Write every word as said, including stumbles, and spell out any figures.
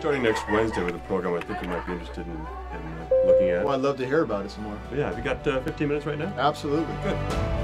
starting next Wednesday with a program I think you might be interested in, in uh, looking at. Well, I'd love to hear about it some more. Yeah, have you got uh, fifteen minutes right now? Absolutely. Good.